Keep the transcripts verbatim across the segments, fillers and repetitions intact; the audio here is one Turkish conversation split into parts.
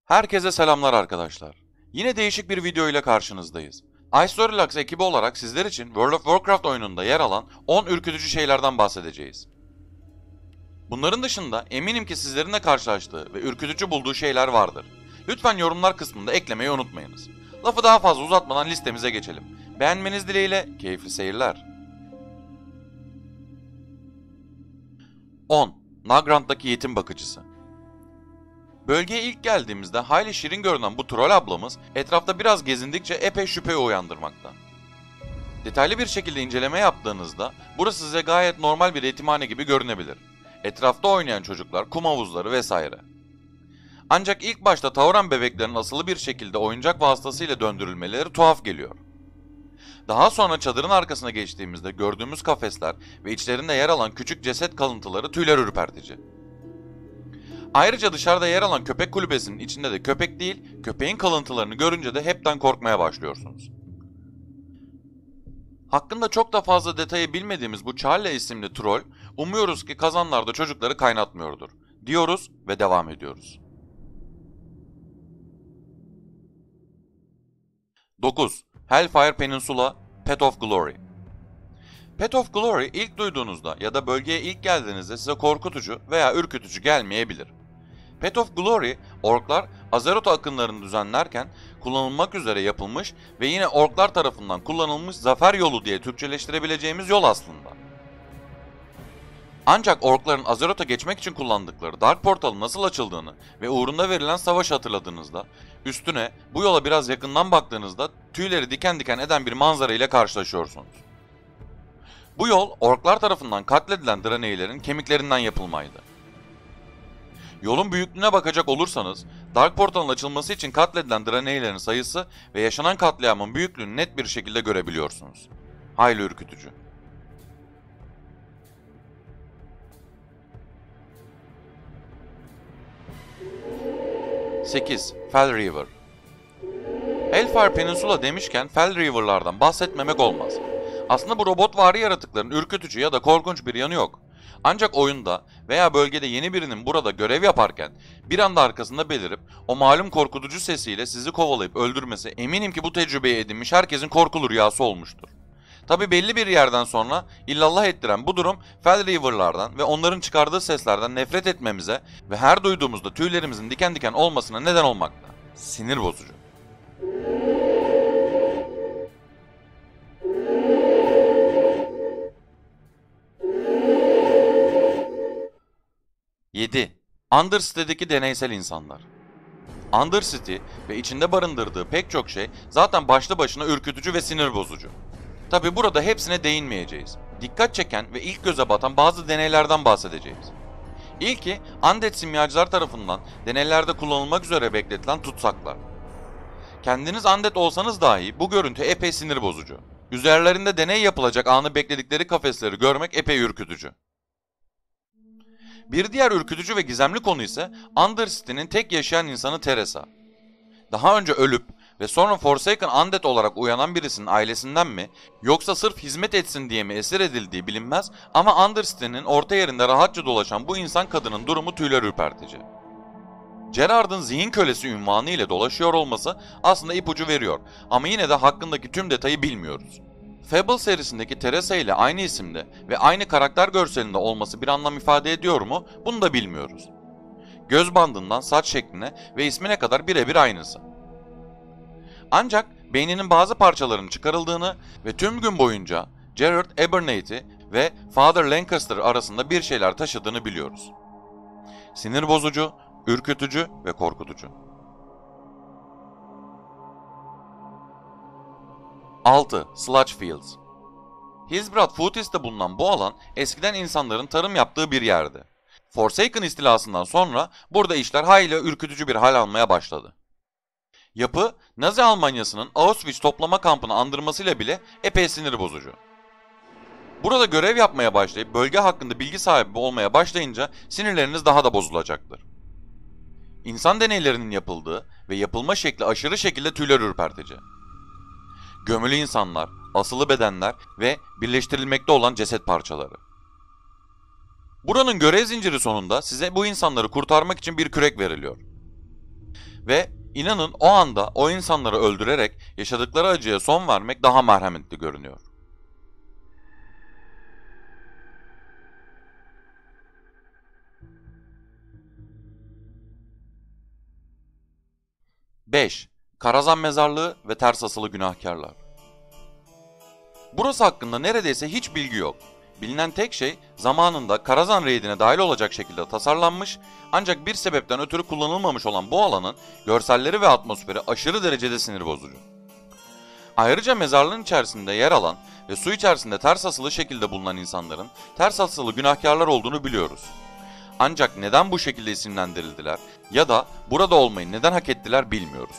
Herkese selamlar arkadaşlar. Yine değişik bir video ile karşınızdayız. Ice ekibi olarak sizler için World of Warcraft oyununda yer alan on ürkütücü şeylerden bahsedeceğiz. Bunların dışında eminim ki sizlerin de karşılaştığı ve ürkütücü bulduğu şeyler vardır. Lütfen yorumlar kısmında eklemeyi unutmayınız. Lafı daha fazla uzatmadan listemize geçelim. Beğenmeniz dileğiyle keyifli seyirler. on. Nagrand'daki yetim bakıcısı. Bölgeye ilk geldiğimizde hayli şirin görünen bu troll ablamız etrafta biraz gezindikçe epey şüphe uyandırmakta. Detaylı bir şekilde inceleme yaptığınızda burası size gayet normal bir yetimhane gibi görünebilir. Etrafta oynayan çocuklar, kum havuzları vesaire. Ancak ilk başta tavıran bebeklerin asılı bir şekilde oyuncak vasıtasıyla döndürülmeleri tuhaf geliyor. Daha sonra çadırın arkasına geçtiğimizde gördüğümüz kafesler ve içlerinde yer alan küçük ceset kalıntıları tüyler ürpertici. Ayrıca dışarıda yer alan köpek kulübesinin içinde de köpek değil, köpeğin kalıntılarını görünce de hepten korkmaya başlıyorsunuz. Hakkında çok da fazla detayı bilmediğimiz bu Charlie isimli troll, umuyoruz ki kazanlarda çocukları kaynatmıyordur, diyoruz ve devam ediyoruz. dokuz. Hellfire Peninsula, Path of Glory. Path of Glory ilk duyduğunuzda ya da bölgeye ilk geldiğinizde size korkutucu veya ürkütücü gelmeyebilir. Path of Glory, orklar Azeroth akınlarını düzenlerken kullanılmak üzere yapılmış ve yine orklar tarafından kullanılmış zafer yolu diye Türkçeleştirebileceğimiz yol aslında. Ancak orkların Azeroth'a geçmek için kullandıkları Dark Portal'ın nasıl açıldığını ve uğrunda verilen savaşı hatırladığınızda, üstüne bu yola biraz yakından baktığınızda tüyleri diken diken eden bir manzara ile karşılaşıyorsunuz. Bu yol orklar tarafından katledilen Draenei'lerin kemiklerinden yapılmaydı. Yolun büyüklüğüne bakacak olursanız, Dark Portal'ın açılması için katledilen Draenei'lerin sayısı ve yaşanan katliamın büyüklüğünü net bir şekilde görebiliyorsunuz. Hayli ürkütücü. sekiz. Fel River. Hellfire Peninsula demişken Fel River'lardan bahsetmemek olmaz. Aslında bu robotvari yaratıkların ürkütücü ya da korkunç bir yanı yok. Ancak oyunda veya bölgede yeni birinin burada görev yaparken bir anda arkasında belirip o malum korkutucu sesiyle sizi kovalayıp öldürmesi eminim ki bu tecrübeyi edinmiş herkesin korkulu rüyası olmuştur. Tabi belli bir yerden sonra illallah ettiren bu durum Fel River'lardan ve onların çıkardığı seslerden nefret etmemize ve her duyduğumuzda tüylerimizin diken diken olmasına neden olmakta. Sinir bozucu. yedi. Undercity'deki deneysel insanlar. Undercity ve içinde barındırdığı pek çok şey zaten başlı başına ürkütücü ve sinir bozucu. Tabi burada hepsine değinmeyeceğiz. Dikkat çeken ve ilk göze batan bazı deneylerden bahsedeceğiz. İlki, undead simyacılar tarafından deneylerde kullanılmak üzere bekletilen tutsaklar. Kendiniz undead olsanız dahi bu görüntü epey sinir bozucu. Üzerlerinde deney yapılacak anı bekledikleri kafesleri görmek epey ürkütücü. Bir diğer ürkütücü ve gizemli konu ise Undercity'nin tek yaşayan insanı Teresa. Daha önce ölüp ve sonra Forsaken Undead olarak uyanan birisinin ailesinden mi yoksa sırf hizmet etsin diye mi esir edildiği bilinmez ama Undercity'nin orta yerinde rahatça dolaşan bu insan kadının durumu tüyler ürpertici. Gerard'ın zihin kölesi ünvanı ile dolaşıyor olması aslında ipucu veriyor ama yine de hakkındaki tüm detayı bilmiyoruz. Fable serisindeki Teresa ile aynı isimde ve aynı karakter görselinde olması bir anlam ifade ediyor mu bunu da bilmiyoruz. Göz bandından saç şekline ve ismine kadar birebir aynısı. Ancak beyninin bazı parçalarının çıkarıldığını ve tüm gün boyunca Gerard Abernathy ve Father Lancaster arasında bir şeyler taşıdığını biliyoruz. Sinir bozucu, ürkütücü ve korkutucu. altı. Sludge Fields. Hillsbrad Footis'te bulunan bu alan eskiden insanların tarım yaptığı bir yerdi. Forsaken istilasından sonra burada işler hayli ürkütücü bir hal almaya başladı. Yapı, Nazi Almanyası'nın Auschwitz toplama kampını andırmasıyla bile epey sinir bozucu. Burada görev yapmaya başlayıp bölge hakkında bilgi sahibi olmaya başlayınca sinirleriniz daha da bozulacaktır. İnsan deneylerinin yapıldığı ve yapılma şekli aşırı şekilde tüyler ürpertici. Gömülü insanlar, asılı bedenler ve birleştirilmekte olan ceset parçaları. Buranın görev zinciri sonunda size bu insanları kurtarmak için bir kürek veriliyor. Ve inanın o anda o insanları öldürerek yaşadıkları acıya son vermek daha merhametli görünüyor. beş. Karazan Mezarlığı ve ters asılı günahkarlar. Burası hakkında neredeyse hiç bilgi yok. Bilinen tek şey zamanında Karazan reydine dahil olacak şekilde tasarlanmış ancak bir sebepten ötürü kullanılmamış olan bu alanın görselleri ve atmosferi aşırı derecede sinir bozucu. Ayrıca mezarlığın içerisinde yer alan ve su içerisinde ters asılı şekilde bulunan insanların ters asılı günahkarlar olduğunu biliyoruz. Ancak neden bu şekilde isimlendirildiler ya da burada olmayı neden hak ettiler bilmiyoruz.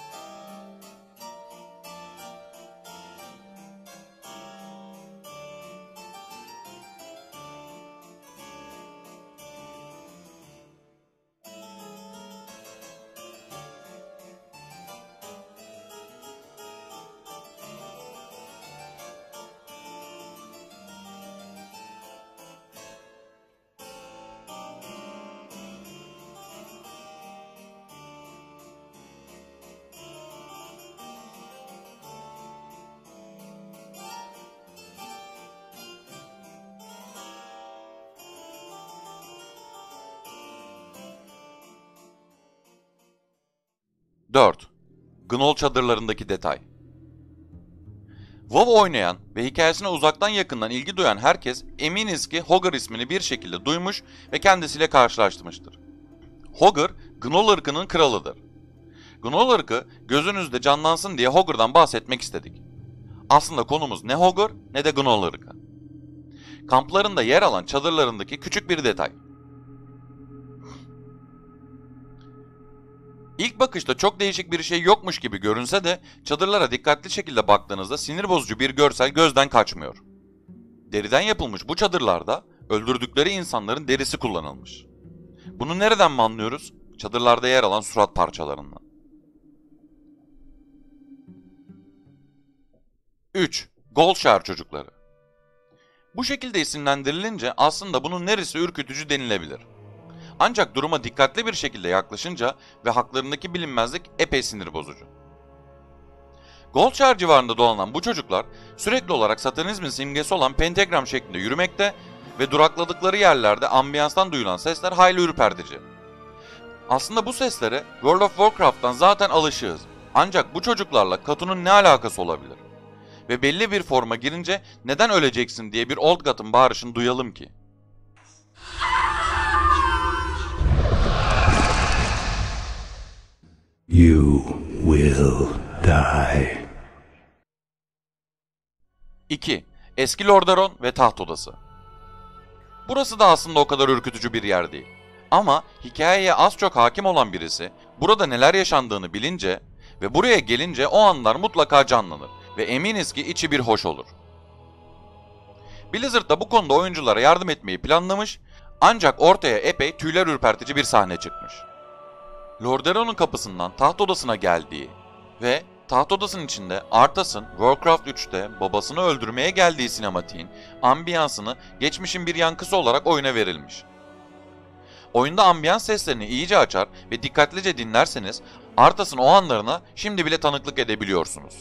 dört. Gnoll çadırlarındaki detay. WoW oynayan ve hikayesine uzaktan yakından ilgi duyan herkes eminiz ki Hogger ismini bir şekilde duymuş ve kendisiyle karşılaşmıştır. Hogger, Gnoll ırkının kralıdır. Gnoll ırkı gözünüzde canlansın diye Hogger'dan bahsetmek istedik. Aslında konumuz ne Hogger ne de Gnoll ırkı. Kamplarında yer alan çadırlarındaki küçük bir detay. İlk bakışta çok değişik bir şey yokmuş gibi görünse de çadırlara dikkatli şekilde baktığınızda sinir bozucu bir görsel gözden kaçmıyor. Deriden yapılmış bu çadırlarda öldürdükleri insanların derisi kullanılmış. Bunu nereden mi anlıyoruz? Çadırlarda yer alan surat parçalarından. üç. Goldshire çocukları. Bu şekilde isimlendirilince aslında bunun neresi ürkütücü denilebilir. Ancak duruma dikkatli bir şekilde yaklaşınca ve haklarındaki bilinmezlik epey sinir bozucu. Goldshire civarında dolanan bu çocuklar sürekli olarak satanizmin simgesi olan pentagram şeklinde yürümekte ve durakladıkları yerlerde ambiyanstan duyulan sesler hayli ürpertici. Aslında bu seslere World of Warcraft'tan zaten alışığız. Ancak bu çocuklarla Katu'nun ne alakası olabilir? Ve belli bir forma girince neden öleceksin diye bir Oldgut'ın bağırışını duyalım ki? You will die. iki. Eski Lordaeron ve Taht Odası. Burası da aslında o kadar ürkütücü bir yer değil. Ama hikayeye az çok hakim olan birisi burada neler yaşandığını bilince ve buraya gelince o anlar mutlaka canlanır ve eminiz ki içi bir hoş olur. Blizzard da bu konuda oyunculara yardım etmeyi planlamış ancak ortaya epey tüyler ürpertici bir sahne çıkmış. Lordaeron'un kapısından taht odasına geldiği ve taht odasının içinde Arthas'ın Warcraft üçte babasını öldürmeye geldiği sinematiğin ambiyansını geçmişin bir yankısı olarak oyuna verilmiş. Oyunda ambiyans seslerini iyice açar ve dikkatlice dinlerseniz Arthas'ın o anlarına şimdi bile tanıklık edebiliyorsunuz.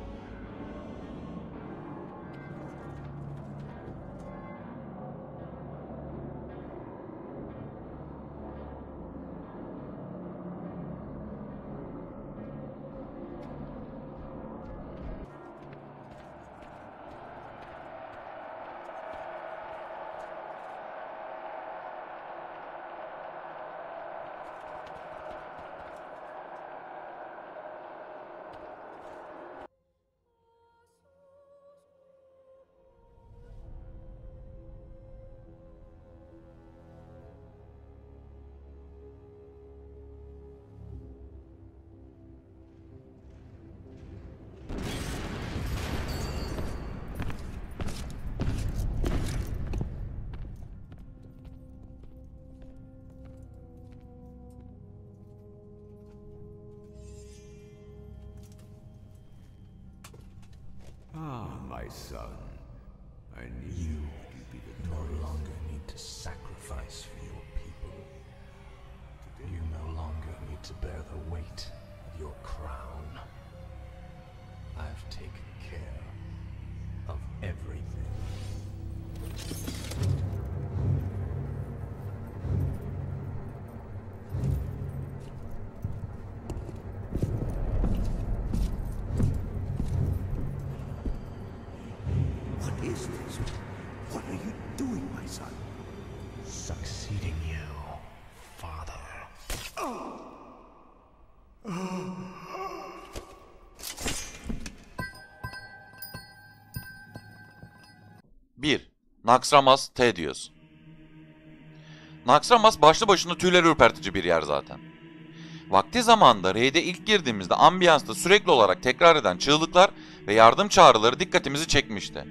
Ah, my son. I knew you'd be the no longer need to sacrifice for your people. You no longer need to bear the weight crown. I've taken care of everything. What is this? What are you doing, my son? Succeeding you, father. bir. Naxxramas Thaddeus. Naxxramas başlı başına tüyleri ürpertici bir yer zaten. Vakti zamanında raid'e ilk girdiğimizde ambiyansta sürekli olarak tekrar eden çığlıklar ve yardım çağrıları dikkatimizi çekmişti.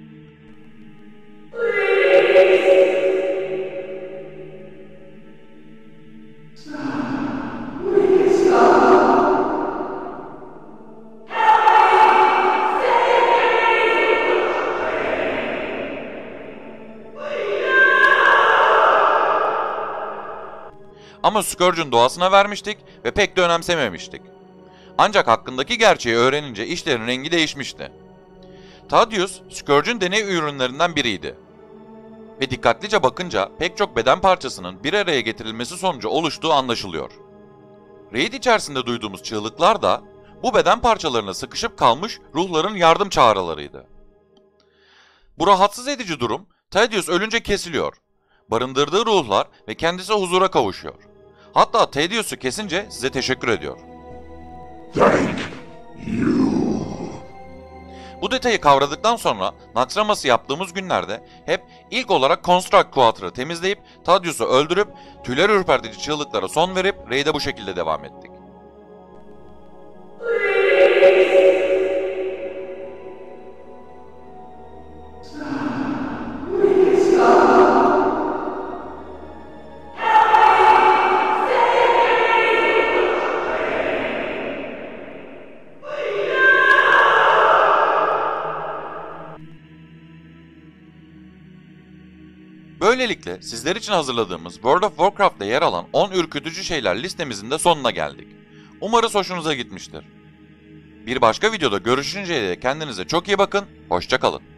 Ama Scourge'un doğasına vermiştik ve pek de önemsememiştik. Ancak hakkındaki gerçeği öğrenince işlerin rengi değişmişti. Thaddeus, Scourge'un deney ürünlerinden biriydi. Ve dikkatlice bakınca pek çok beden parçasının bir araya getirilmesi sonucu oluştuğu anlaşılıyor. Raid içerisinde duyduğumuz çığlıklar da bu beden parçalarına sıkışıp kalmış ruhların yardım çağrılarıydı. Bu rahatsız edici durum, Thaddeus ölünce kesiliyor. Barındırdığı ruhlar ve kendisi huzura kavuşuyor. Hatta Thaddeus'u kesince size teşekkür ediyor. Thank you. Bu detayı kavradıktan sonra Naxxramas'ı yaptığımız günlerde hep ilk olarak Construct Quarter'ı temizleyip Thaddeus'u öldürüp tüyler ürpertici çığlıklara son verip raid'e bu şekilde devam ettik. Böylelikle sizler için hazırladığımız World of Warcraft'ta yer alan on ürkütücü şeyler listemizin de sonuna geldik. Umarız hoşunuza gitmiştir. Bir başka videoda görüşünceye dek kendinize çok iyi bakın, hoşça kalın.